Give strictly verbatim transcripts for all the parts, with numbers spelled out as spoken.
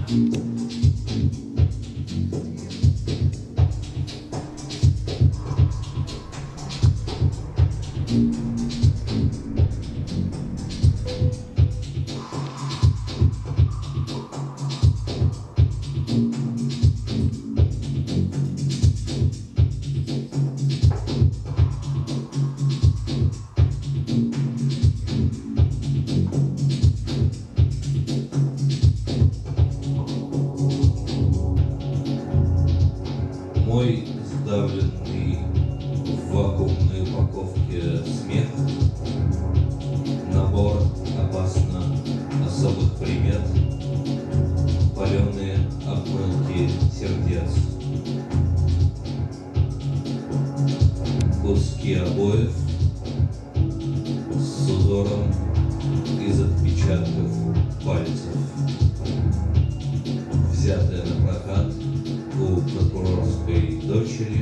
Мой сдавленный в вакуумной упаковке смех, набор опасно особых примет, паленые обмылки сердец, куски обоев с узором из отпечатков пальцев, взятая на прокат у прокурорской дочери,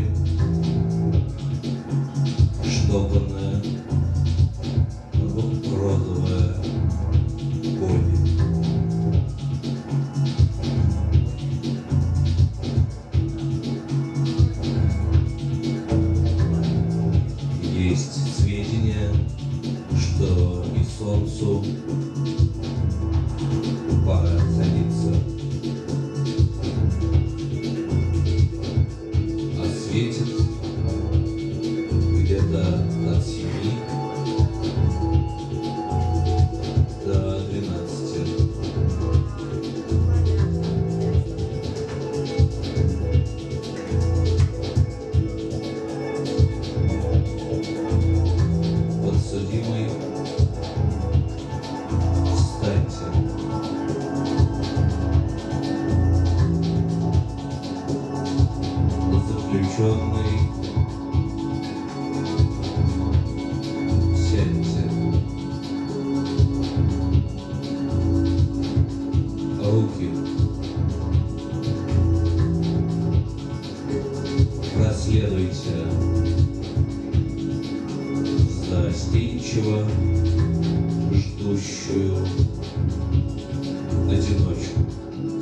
штопанная розовая пони. Есть сведения, что и солнцу пора садиться. Светит где-то от семи до двенадцати. Подсудимый, встаньте. Заключенный, сядьте. Руки. Проследуйте застенчиво ждущую одиночку.